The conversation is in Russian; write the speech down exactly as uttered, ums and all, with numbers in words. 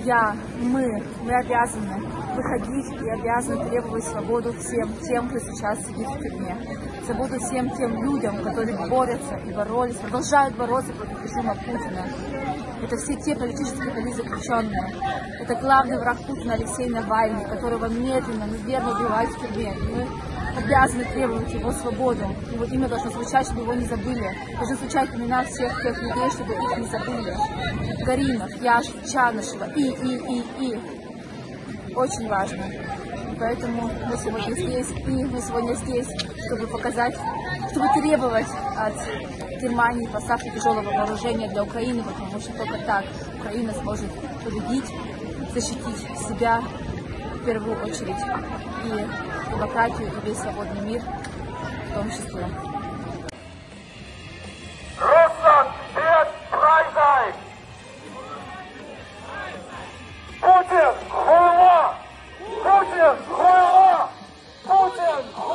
я, мы, мы обязаны выходить и обязаны требовать свободу всем тем, кто сейчас сидит в тюрьме. Свободу всем тем людям, которые борются и боролись, продолжают бороться против режима Путина. Это все те политические политзаключенные. Это главный враг Путина Алексей Навальный, которого медленно, но верно убивают в тюрьме. Мы обязаны требовать его свободу. Его имя должно звучать, чтобы его не забыли. Должно звучать имена всех тех людей, чтобы их не забыли. Каринов, Яшин, Чанышева и, и, и, и. Очень важно. Поэтому мы сегодня здесь, и мы сегодня здесь, чтобы показать, чтобы требовать от Германии поставки тяжелого вооружения для Украины, потому что только так Украина сможет победить, защитить себя в первую очередь, и демократию, и весь свободный мир в том числе. Russland wird frei sein! Putin, хуйло! Putin, хуйло! Putin, хуйло!